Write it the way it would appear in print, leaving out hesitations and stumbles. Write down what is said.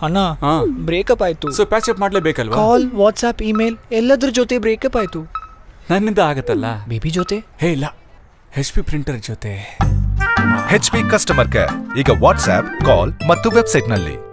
ಅಣ್ಣ ಬ್ರೇಕಪ್ ಆಯ್ತು. So patch up ಮಾಡ್ಲೇಬೇಕಲ್ವಾ? ಕಾಲ್, ವಾಟ್ಸ್ಆಪ್, ಇಮೇಲ್ ಎಲ್ಲದ್ರ ಜೊತೆ ಬ್ರೇಕಪ್ ಆಯ್ತು. ನನ್ನಿಂದ ಆಗತ್ತಲ್ಲ. ಬೇಬಿ ಜೊತೆ? ಹೇ ಇಲ್ಲ, HP ಪ್ರಿಂಟರ್ ಜೊತೆ. HP ಕಸ್ಟಮರ್ ಕೇರ್ ಈಗ ವಾಟ್ಸ್ಆಪ್, ಕಾಲ್ ಮತ್ತು ವೆಬ್ಸೈಟ್ನಲ್ಲಿ.